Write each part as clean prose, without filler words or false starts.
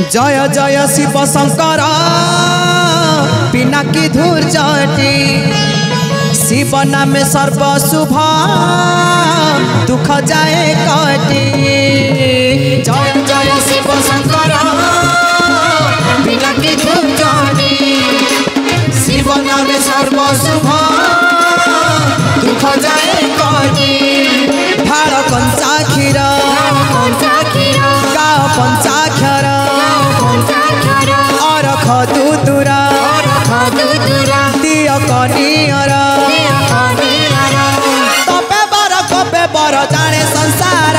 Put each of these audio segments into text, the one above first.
जय जय शिव शंकर पिनाकी धूर्जटी शिव नामे सर्व शुभ दुख जाए कटी। जय जय शिव शंकर पिनाकी धूर्जटी शिव नामे सर्व शुभ दुख जाए कटी। भाड़ कंचा क्षीर गाओ पंचाक्षर अरख दूतुरा दिय कनियर तपे बर जाने संसार।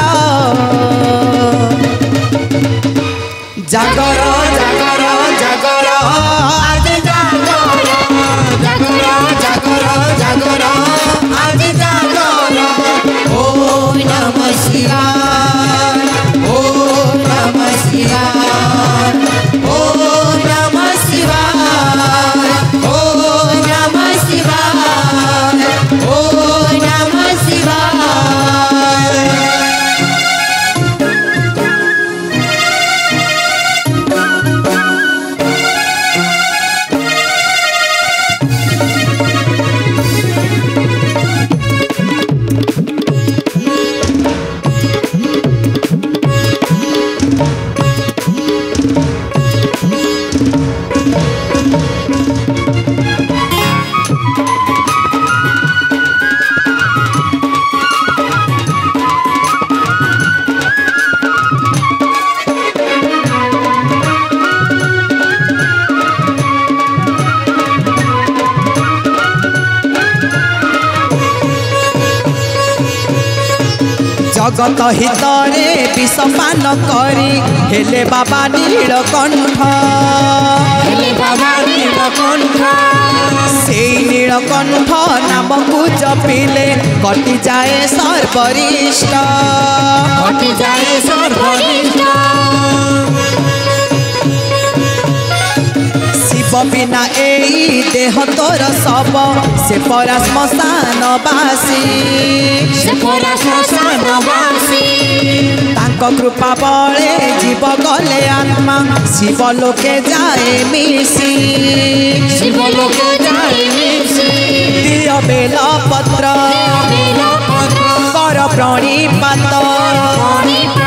जागर जागर जागर आज जागर जागर जागर जागर आज जागर। ओम नमः शिवाय ओम नमः शिवाय ओम नमः शिवाय ओम नमः शिवाय ओम नमः शिवाय। जगत हितरे विषपान करी हेले बाबा नीलकंठ से नीलकंठ नाम को जपिले कटि जाए सर्वरिष्ट शिव बिना एई देह तोर सब से परा श्मशान बासी तांको कृपा बले जीव गले आत्मा शिव लोके जाए मिसी दिय बेल पत्र कर प्रणिपात